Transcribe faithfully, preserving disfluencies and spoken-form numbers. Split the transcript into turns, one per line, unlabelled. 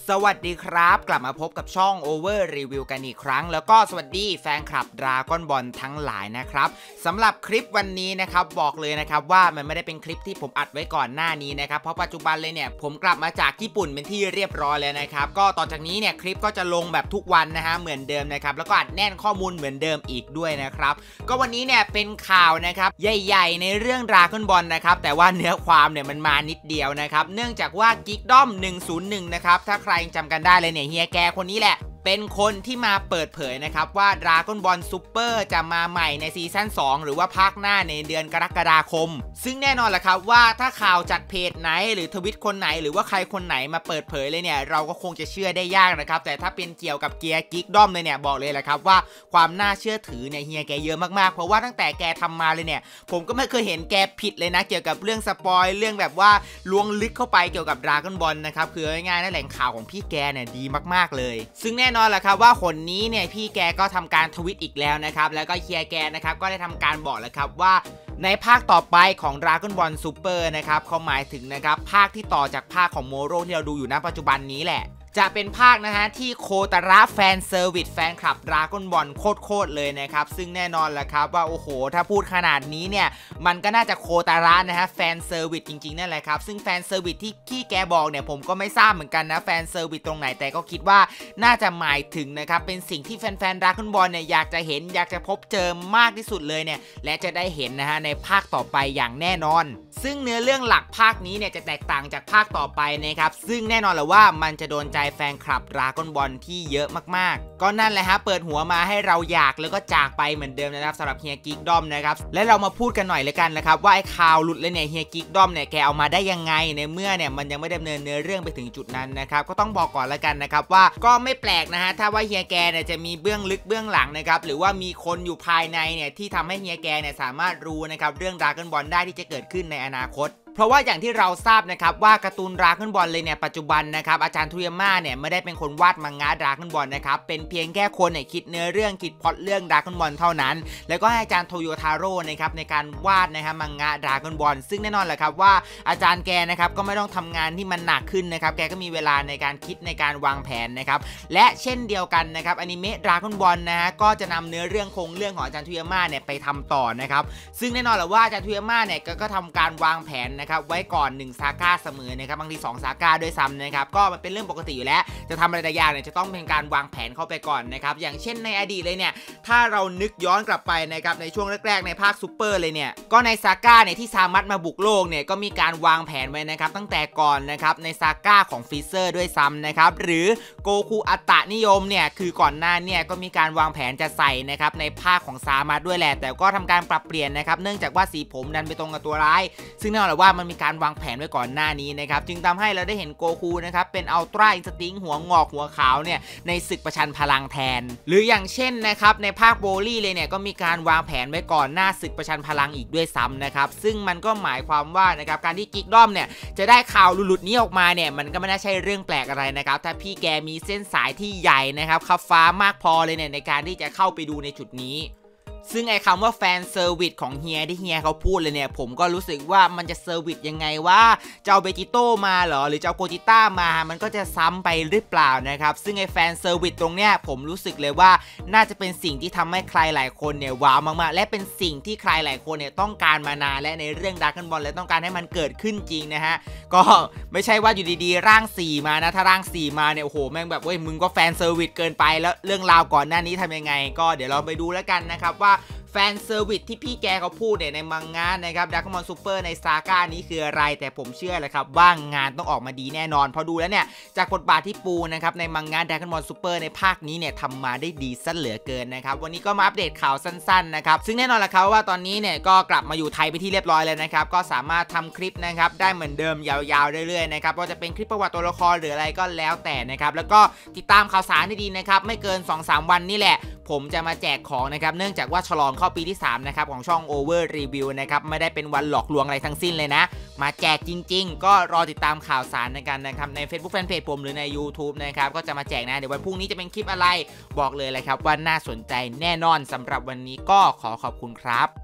สวัสดีครับกลับมาพบกับช่อง Over Review กันอีกครั้งแล้วก็สวัสดีแฟนคลับ Dragon Ball ทั้งหลายนะครับสำหรับคลิปวันนี้นะครับบอกเลยนะครับว่ามันไม่ได้เป็นคลิปที่ผมอัดไว้ก่อนหน้านี้นะครับเพราะปัจจุบันเลยเนี่ยผมกลับมาจากญี่ปุ่นเป็นที่เรียบร้อยแล้วนะครับก็ต่อจากนี้เนี่ยคลิปก็จะลงแบบทุกวันนะฮะเหมือนเดิมนะครับแล้วก็อัดแน่นข้อมูลเหมือนเดิมอีกด้วยนะครับก็วันนี้เนี่ยเป็นข่าวนะครับใหญ่ๆในเรื่อง Dragon Ball นะครับแต่ว่าเนื้อความเนี่ยมันมานิดเดียวนะครับเนื่องจากว่า Geekdom หนึ่งศูนย์หนึ่งนะครับถ้าใครจำกันได้เลยเนี่ยเฮียแกคนนี้แหละเป็นคนที่มาเปิดเผยนะครับว่า Dragon Ball Super จะมาใหม่ในซีซั่นสองหรือว่าภาคหน้าในเดือนกรกฎาคมซึ่งแน่นอนแหละครับว่าถ้าข่าวจากเพจไหนหรือทวิตคนไหนหรือว่าใครคนไหนมาเปิดเผยเลยเนี่ยเราก็คงจะเชื่อได้ยากนะครับแต่ถ้าเป็นเกี่ยวกับเกียร์ Geekdom เลยเนี่ยบอกเลยแหละครับว่าความน่าเชื่อถือเนี่ยเฮียแกเยอะมากๆเพราะว่าตั้งแต่แกทำมาเลยเนี่ยผมก็ไม่เคยเห็นแกผิดเลยนะเกี่ยวกับเรื่องสปอยเรื่องแบบว่าล้วงลึกเข้าไปเกี่ยวกับ Dragon Ball นะครับคือง่ายๆนะแหล่งข่าวของพี่แกเนี่ยดีมากๆเลยซึ่งแน่นอนแหละครับว่าคนนี้เนี่ยพี่แกก็ทำการทวิตอีกแล้วนะครับแล้วก็เฮียแกนะครับก็ได้ทำการบอกแล้วครับว่าในภาคต่อไปของ Dragon Ball Super นะครับเขาหมายถึงนะครับภาคที่ต่อจากภาคของโมโรที่เราดูอยู่ณปัจจุบันนี้แหละจะเป็นภาคนะฮะที่โคตาระแฟนเซอร์วิสแฟนคลับ Dragon Ball โคตรๆเลยนะครับซึ่งแน่นอนแหละครับว่าโอ้โหถ้าพูดขนาดนี้เนี่ยมันก็น่าจะโคตาระนะฮะแฟนเซอร์วิสจริงๆนั่นแหละครับซึ่งแฟนเซอร์วิสที่ขี้แกบอกเนี่ยผมก็ไม่ทราบเหมือนกันนะแฟนเซอร์วิสตรงไหนแต่ก็คิดว่าน่าจะหมายถึงนะครับเป็นสิ่งที่แฟนๆ Dragon Ball เนี่ยอยากจะเห็นอยากจะพบเจอมากที่สุดเลยเนี่ยและจะได้เห็นนะฮะในภาคต่อไปอย่างแน่นอนซึ่งเนื้อเรื่องหลักภาคนี้เนี่ยจะแตกต่างจากภาคต่อไปนะครับซึ่งแน่นอนแหละว่ามันจะโดนใจแฟนคลับDragon Ball ที่เยอะมากๆก็นั่นแหละฮะเปิดหัวมาให้เราอยากแล้วก็จากไปเหมือนเดิมนะครับสำหรับเฮีย Geekdom นะครับและเรามาพูดกันหน่อยเลยกันนะครับว่าไอ้ข่าวหลุดเลยเนี่ยเฮีย Geekdom เนี่ยแกเอามาได้ยังไงในเมื่อเนี่ยมันยังไม่ดำเนินเนื้อเรื่องไปถึงจุดนั้นนะครับก็ต้องบอกก่อนแล้วกันนะครับว่าก็ไม่แปลกนะฮะถ้าว่าเฮียแกเนี่ยจะมีเบื้องลึกเบื้องหลังนะครับหรือว่ามีคนอยู่ภายในเนี่ยที่ทำให้เฮียแกเนี่ยสามารถรู้นะครับเรื่อง Dragon Ball ได้ที่จะเกิดขึ้นในอนาคตเพราะว่าอย่างที่เราทราบนะครับว่าการ์ตูน Dragon Ball เลยเนี่ยปัจจุบันนะครับอาจารย์ทุยาม่าเนี่ยไม่ได้เป็นคนวาดมังงะ Dragon Ball นะครับเป็นเพียงแค่คนเนี่ยคิดเนื้อเรื่องคิดพล็อตเรื่อง Dragon Ball เท่านั้นแล้วก็ให้อาจารย์โทโยทาโร่นะครับในการวาดนะครับมังงะ Dragon Ball ซึ่งแน่นอนแหละครับว่าอาจารย์แกนะครับก็ไม่ต้องทำงานที่มันหนักขึ้นนะครับแกก็มีเวลาในการคิดในการวางแผนนะครับและเช่นเดียวกันนะครับอนิเมะ Dragon Ball นะฮะก็จะนำเนื้อเรื่องโครงเรื่องของอาจารย์ทุยาม่าเนี่ยไปทำต่อนะครับซึ่งแน่นอนแหละว่าอาจารย์ทุยาม่าเนี่ยก็ทำการวางแผนนะครับไว้ก่อนซาก้าเสมอนะครับบางทีสองซาก้าด้วยซ้ำนะครับก็มันเป็นเรื่องปกติอยู่แล้วจะทำอะไรแต่อย่างเนี่ยจะต้องเป็นการวางแผนเข้าไปก่อนนะครับอย่างเช่นในอดีตเลยเนี่ยถ้าเรานึกย้อนกลับไปนะครับในช่วงแรกๆในภาคซูเปอร์เลยเนี่ยก็ในซาก้าเนี่ยที่ซามัตมาบุกโลกเนี่ยก็มีการวางแผนไว้นะครับตั้งแต่ก่อนนะครับในซาก้าของฟรีเซอร์ด้วยซ้ำนะครับหรือโกคูอัตตนิยมเนี่ยคือก่อนหน้าเนี่ยก็มีการวางแผนจะใส่นะครับในภาคของซามัตด้วยแหละแต่ก็ทำการปรับเปลี่ยนนะครับเนื่องจากว่าสีผมดันไปตรงกับตัวร้ายซึ่งแน่นอนว่ามันมีการวางแผนไว้ก่อนหน้านี้นะครับจึงทำให้เราได้เห็นโกคูนะครับเป็นอัลตร้าอินสติ้งหัวงอกหัวขาวเนี่ยในศึกประชันพลังแทนหรืออย่างเช่นนะครับในภาคโบลี่เลยเนี่ยก็มีการวางแผนไว้ก่อนหน้าศึกประชันพลังอีกด้วยซ้ำนะครับซึ่งมันก็หมายความว่านะครับการที่Geekdomเนี่ยจะได้ข่าวหลุดๆนี้ออกมาเนี่ยมันก็ไม่น่าใช่เรื่องแปลกอะไรนะครับถ้าพี่แกมีเส้นสายที่ใหญ่นะครับขับฟ้ามากพอเลยเนี่ยในการที่จะเข้าไปดูในจุดนี้ซึ่งไอ้คำว่าแฟนเซอร์วิสของเฮียที่เฮียเขาพูดเลยเนี่ยผมก็รู้สึกว่ามันจะเซอร์วิสยังไงว่าจะเอาเบจิโต้มาเหรอหรือจะเอาโกจิต้ามามันก็จะซ้ำไปหรือเปล่านะครับซึ่งไอ้แฟนเซอร์วิสตรงเนี้ยผมรู้สึกเลยว่าน่าจะเป็นสิ่งที่ทำให้ใครหลายคนเนี่ยว้าวมากๆและเป็นสิ่งที่ใครหลายคนเนี่ยต้องการมานานและในเรื่อง Dragon Ball และต้องการให้มันเกิดขึ้นจริงนะฮะก็ไม่ใช่ว่าอยู่ดีๆร่างสี่มานะถ้าร่างสี่มาเนี่ยโอ้โหแม่งแบบเว้ยมึงก็แฟนเซอร์วิสเกินไปแล้วเรื่องราวก่อนหน้านี้ทำยังไงก็เดี๋ยวเราไปดูแล้วกันนะครับว่าแฟนเซอร์วิสที่พี่แกเขาพูดเนี่ยในมังงะนะครับDragon Ball Superในซาก้านี้คืออะไรแต่ผมเชื่อเลยครับว่างานต้องออกมาดีแน่นอนพอดูแล้วเนี่ยจากบทบาทที่ปูนะครับในมังงะDragon Ball Superในภาคนี้เนี่ยทำมาได้ดีซะเหลือเกินนะครับวันนี้ก็มาอัปเดตข่าวสั้นๆนะครับซึ่งแน่นอนแหละครับว่าตอนนี้เนี่ยก็กลับมาอยู่ไทยไปที่เรียบร้อยแล้วนะครับก็สามารถทำคลิปนะครับได้เหมือนเดิมยาวๆเรื่อยๆนะครับว่าจะเป็นคลิปประวัติตัวละครหรืออะไรก็แล้วแต่นะครับแล้วก็ติดตามข่าวสารดีๆนะครับไม่เกิน สองถึงสาม วันนี่แหละผมจะมาแจกของนะครับเนื่องจากว่าฉลองเข้าปีที่สามนะครับของช่อง Over Review นะครับไม่ได้เป็นวันหลอกลวงอะไรทั้งสิ้นเลยนะมาแจกจริงๆก็รอติดตามข่าวสารในกันนะครับใน Facebook Fanpage ผมหรือใน YouTube นะครับก็จะมาแจกนะเดี๋ยววันพรุ่งนี้จะเป็นคลิปอะไรบอกเลยเลยครับว่าน่าสนใจแน่นอนสำหรับวันนี้ก็ขอขอบคุณครับ